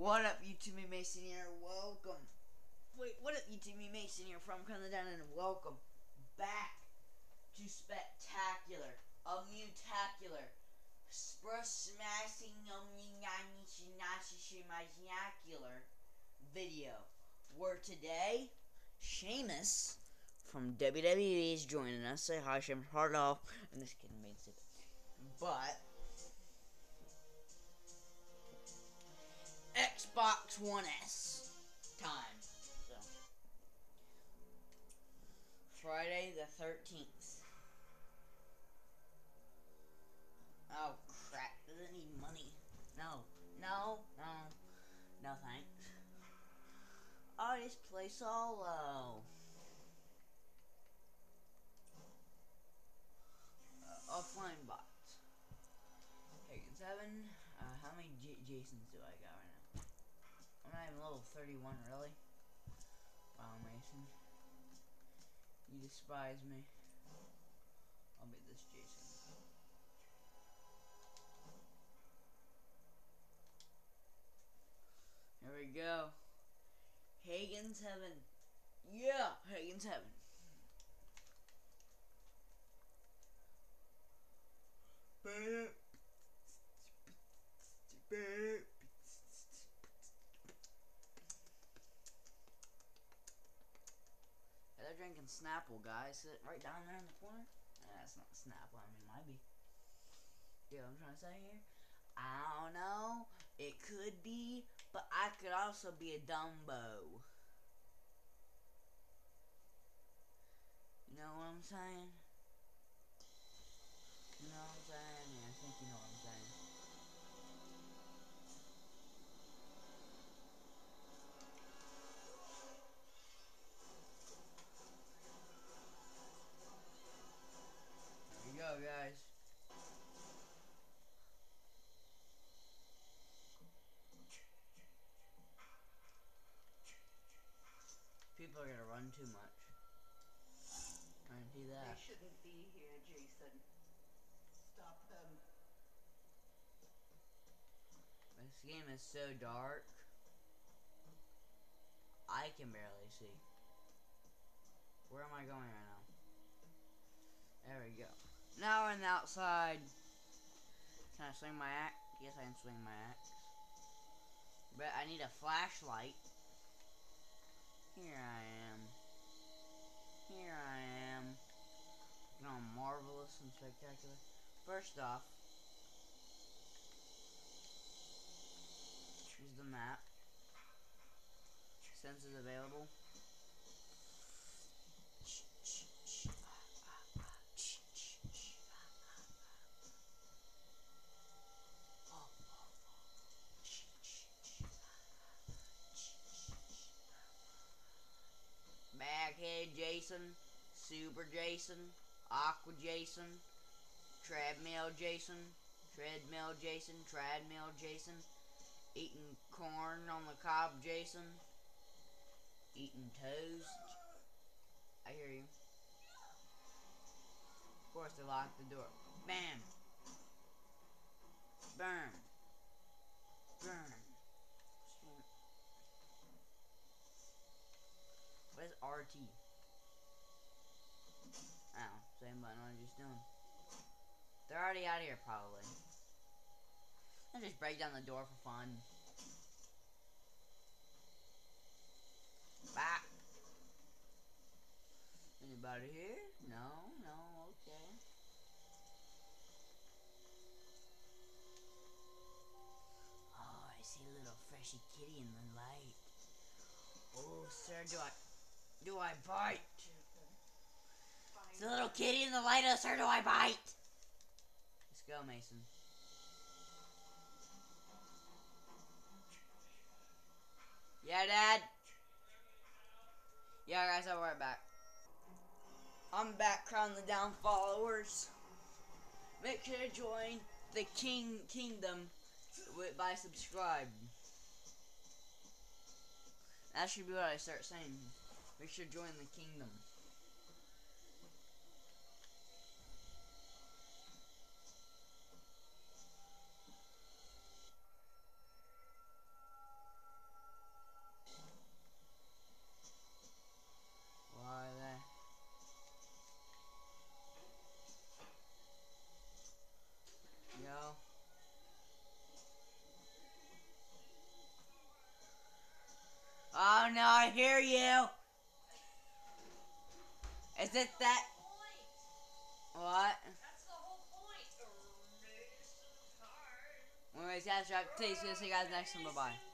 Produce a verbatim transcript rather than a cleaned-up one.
What up, YouTube? Me Mason here. Welcome. Wait, what up, YouTube? Me Mason here from Coming Down and welcome back to Spectacular, a Mutacular, Smashing Omninacular video. Where today, Sheamus from W W E is joining us. Say hi, Sheamus. Hard off. I'm just kidding, made it. But Xbox One S time. So Friday the thirteenth. Oh crap, doesn't need money. No, no, no, no thanks. Oh, just play solo. Uh, offline bots. Hagen seven. Uh, how many J Jasons do I got right now? I'm not even level thirty-one, really. Wow, Mason. You despise me. I'll be this Jason. Here we go. Hagen's Heaven. Yeah, Hagen's Heaven. Yeah, they're drinking Snapple, guys. Sit right down there in the corner. Nah, that's not Snapple. I mean, it might be. You know what I'm trying to say here? I don't know. It could be, but I could also be a Dumbo. You know what I'm saying? You know what I'm saying? Yeah, I think you know what I'm saying. Here we go, guys. People are gonna run too much. Guarantee that. They shouldn't be here, Jason. Stop them. This game is so dark. I can barely see. Where am I going right now? There we go. Now we're on the outside. Can I swing my axe? Yes, I can swing my axe. But I need a flashlight. Here I am. Here I am. You know, marvelous and spectacular. First off, here's the map. Sensors available. Baghead Jason, Super Jason, Aqua Jason, Treadmill Jason, Treadmill Jason, Treadmill Jason, eating corn on the cob Jason, eating toast. I hear you. Of course they locked the door. Bam! Burn! Burn! What is R T? Oh, same button I was just doing. They're already out of here, probably. I'll just break down the door for fun. Back. Anybody here? No, no, okay. Oh, I see a little freshy kitty in the light. Oh, sir, do I, do I bite? It's a little kitty in the light, oh, sir, do I bite? Let's go, Mason. Yeah, Dad? Yeah, guys, I'll be right back. I'm back, crowning the down followers. Make sure to join the King Kingdom with, by subscribe. That should be what I start saying. Make sure to join the kingdom. Oh no, I hear you. Is it that? What? That's the whole point. Anyways, guys, wrap today's video. See you guys next time. Bye bye.